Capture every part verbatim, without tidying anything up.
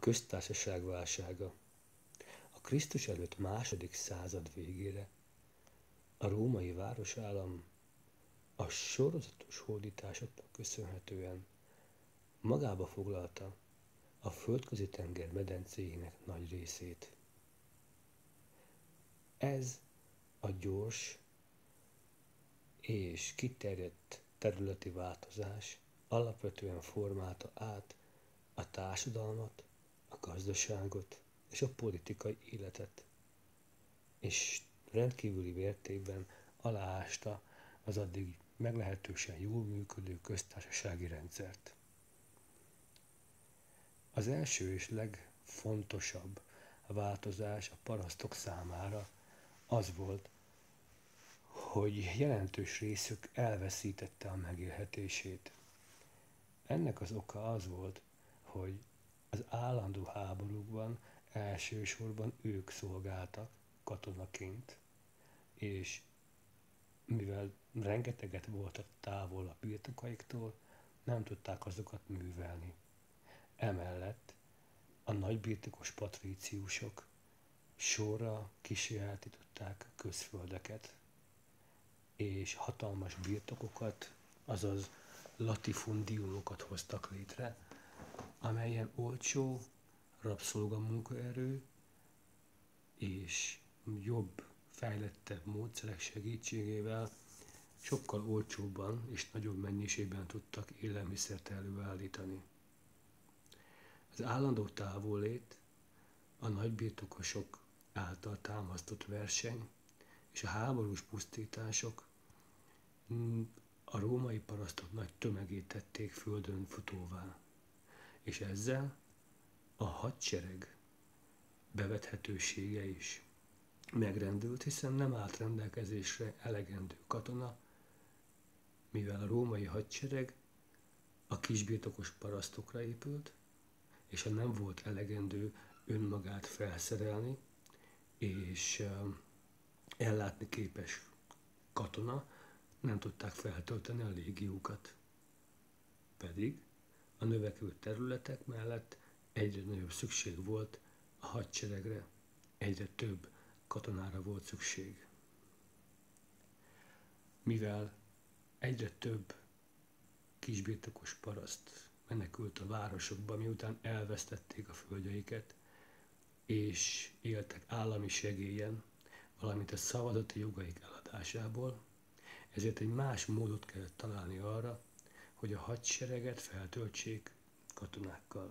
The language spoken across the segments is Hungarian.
köztársaság válsága. A Krisztus előtt második század végére a római városállam a sorozatos hódításoknak köszönhetően magába foglalta a Földközi-tenger medencéjének nagy részét. Ez a gyors és kiterjedt területi változás alapvetően formálta át a társadalmat, a gazdaságot és a politikai életet, és rendkívüli mértékben aláásta az addig meglehetősen jól működő köztársasági rendszert. Az első és legfontosabb változás a parasztok számára az volt, hogy jelentős részük elveszítette a megélhetését. Ennek az oka az volt, hogy az állandó háborúkban elsősorban ők szolgáltak katonaként, és mivel rengeteget voltak távol a birtokaiktól, nem tudták azokat művelni. Emellett a nagybirtokos patríciusok sorra kisajátították a közföldeket, és hatalmas birtokokat, azaz latifundiumokat hoztak létre, amelyen olcsó rabszolgamunkaerő és jobb, fejlettebb módszerek segítségével sokkal olcsóbban és nagyobb mennyiségben tudtak élelmiszert előállítani. Az állandó távollét, a nagybirtokosok által támasztott verseny és a háborús pusztítások a római parasztok nagy tömegét tették földön futóvá, és ezzel a hadsereg bevethetősége is megrendült, hiszen nem állt rendelkezésre elegendő katona, mivel a római hadsereg a kisbirtokos parasztokra épült, és ha nem volt elegendő önmagát felszerelni és ellátni képes katona, nem tudták feltölteni a légiókat. Pedig a növekvő területek mellett egyre nagyobb szükség volt a hadseregre, egyre több katonára volt szükség. Mivel egyre több kisbirtokos paraszt menekült a városokba, miután elvesztették a földjeiket, és éltek állami segélyen, valamint a szavazati jogaik eladásából, ezért egy más módot kellett találni arra, hogy a hadsereget feltöltsék katonákkal.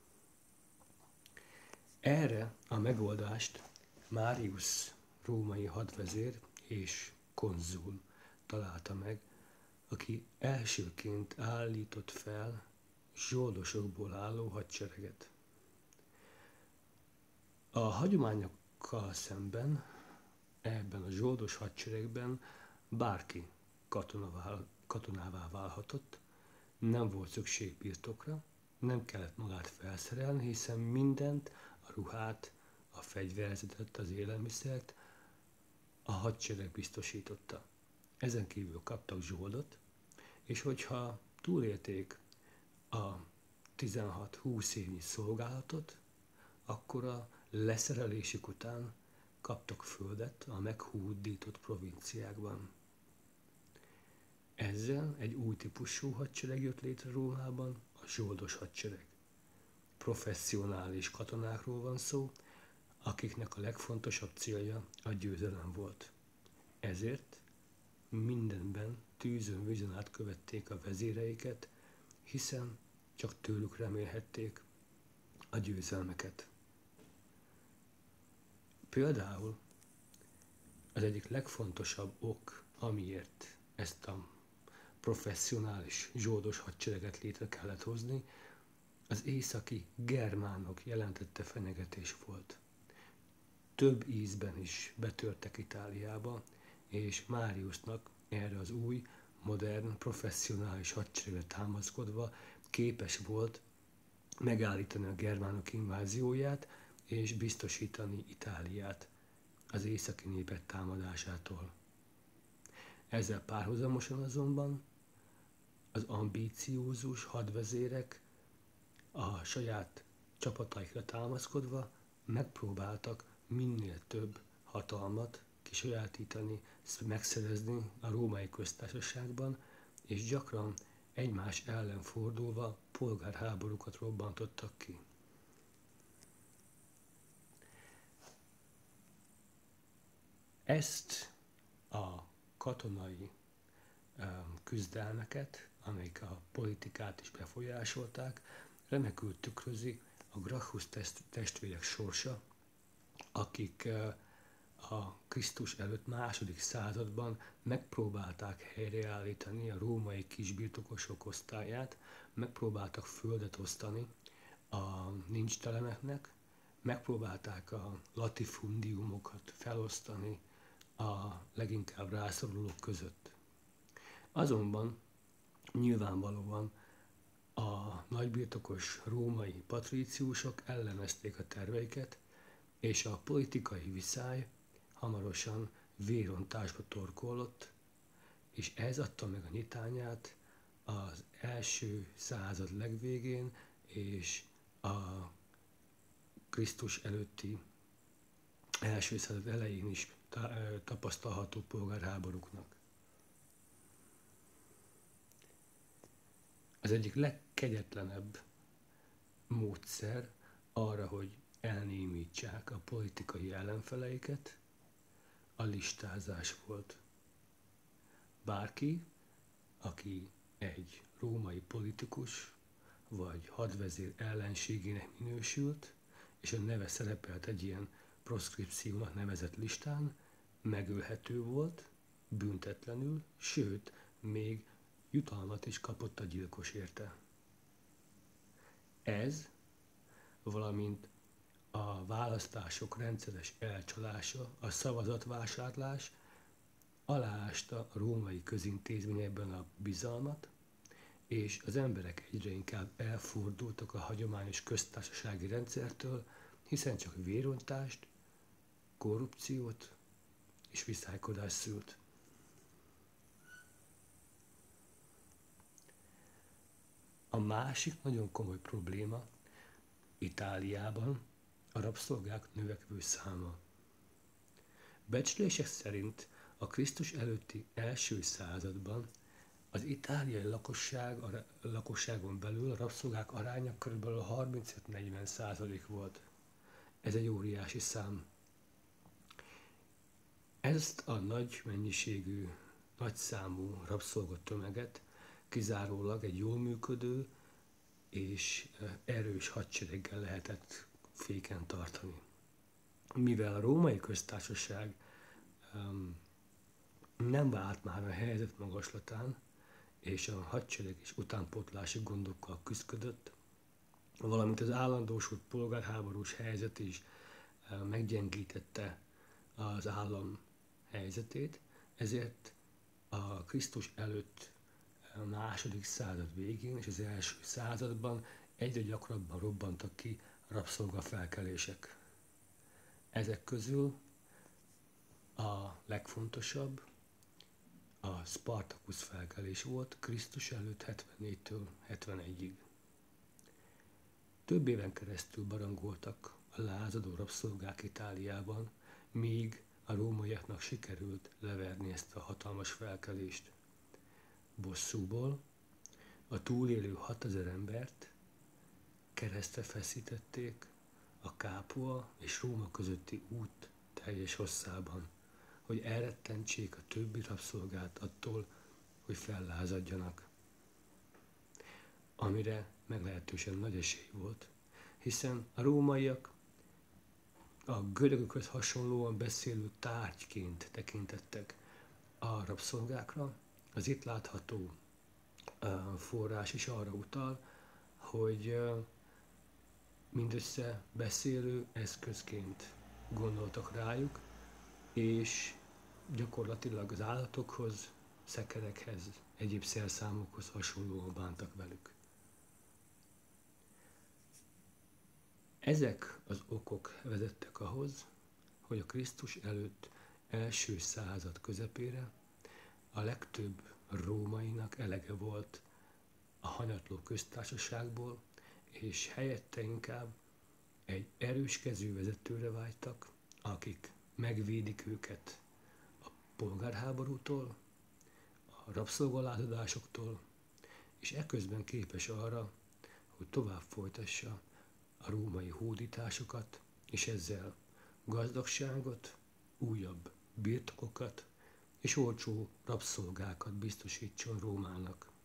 Erre a megoldást Marius római hadvezér és konzul találta meg, aki elsőként állított fel zsoldosokból álló hadsereget. A hagyományokkal szemben ebben a zsoldos hadseregben bárki katonává válhatott, nem volt szükség birtokra, nem kellett magát felszerelni, hiszen mindent, a ruhát, a fegyverzetet, az élelmiszert a hadsereg biztosította. Ezen kívül kaptak zsoldot, és hogyha túlélték a tizenhat-húsz évnyi szolgálatot, akkor a leszerelésük után kaptak földet a meghódított provinciákban. Ezzel egy új típusú hadsereg jött létre Rómában, a zsoldos hadsereg. Professzionális katonákról van szó, akiknek a legfontosabb célja a győzelem volt. Ezért mindenben tűzön vízön át követték a vezéreiket, hiszen csak tőlük remélhették a győzelmeket. Például az egyik legfontosabb ok, amiért ezt a professzionális zsoldos hadsereget létre kellett hozni, az északi germánok jelentette fenyegetés volt. Több ízben is betörtek Itáliába, és Mariusnak erre az új, modern, professzionális hadseregre támaszkodva képes volt megállítani a germánok invázióját és biztosítani Itáliát az északi népek támadásától. Ezzel párhuzamosan azonban az ambíciózus hadvezérek a saját csapataikra támaszkodva megpróbáltak minél több hatalmat kisajátítani, megszerezni a Római Köztársaságban, és gyakran egymás ellen fordulva polgárháborúkat robbantottak ki. Ezt a katonai küzdelmeket, amelyek a politikát is befolyásolták, remekül tükrözi a Gracchus testvérek sorsa, akik a Krisztus előtt második században megpróbálták helyreállítani a római kisbirtokosok osztályát, megpróbáltak földet osztani a nincsteleneknek, megpróbálták a latifundiumokat felosztani a leginkább rászorulók között. Azonban nyilvánvalóan a nagybirtokos római patríciusok ellenezték a terveiket, és a politikai viszály hamarosan vérontásba torkollott, és ez adta meg a nyitányát az első század legvégén és a Krisztus előtti első század elején is tapasztalható polgárháborúknak. Az egyik legkegyetlenebb módszer arra, hogy elnémítsák a politikai ellenfeleiket, a listázás volt. Bárki, aki egy római politikus vagy hadvezér ellenségének minősült, és a neve szerepelt egy ilyen proszkripciónak nevezett listán, megölhető volt, büntetlenül, sőt, még jutalmat is kapott a gyilkos érte. Ez, valamint a választások rendszeres elcsalása, a szavazatvásárlás aláásta a római közintézményekben a bizalmat, és az emberek egyre inkább elfordultak a hagyományos köztársasági rendszertől, hiszen csak vérontást, korrupciót és viszálykodást szült. A másik nagyon komoly probléma Itáliában a rabszolgák növekvő száma. Becslések szerint a Krisztus előtti első században az itáliai lakosság, a lakosságon belül a rabszolgák aránya kb. harmincöt-negyven százalék volt. Ez egy óriási szám. Ezt a nagy mennyiségű, nagyszámú rabszolgatömeget kizárólag egy jól működő és erős hadsereggel lehetett féken tartani. Mivel a Római Köztársaság um, nem vált már a helyzet magaslatán, és a hadsereg is utánpótlási gondokkal küszködött, valamint az állandósult polgárháborús helyzet is uh, meggyengítette az állam helyzetét, ezért a Krisztus előtt a második század végén és az első században egyre gyakrabban robbantak ki rabszolgafelkelések. Ezek közül a legfontosabb a Spartacus felkelés volt Krisztus előtt hetvennégytől hetvenegyig. Több éven keresztül barangoltak a lázadó rabszolgák Itáliában, míg a rómaiaknak sikerült leverni ezt a hatalmas felkelést. Bosszúból a túlélő hatezer embert keresztre feszítették a Capua és Róma közötti út teljes hosszában, hogy elrettentsék a többi rabszolgát attól, hogy fellázadjanak. Amire meglehetősen nagy esély volt, hiszen a rómaiak a görögökhöz hasonlóan beszélő tárgyként tekintettek a rabszolgákra. Az itt látható uh, forrás is arra utal, hogy uh, mindössze beszélő eszközként gondoltak rájuk, és gyakorlatilag az állatokhoz, szekerekhez, egyéb szerszámokhoz hasonlóan bántak velük. Ezek az okok vezettek ahhoz, hogy a Krisztus előtt első század közepére a legtöbb rómainak elege volt a hanyatló köztársaságból, és helyette inkább Egy erős kezű vezetőre vágytak, akik megvédik őket a polgárháborútól, a rabszolgalátadásoktól, és eközben képes arra, hogy tovább folytassa a római hódításokat, és ezzel gazdagságot, újabb birtokokat és olcsó rabszolgákat biztosítson Rómának.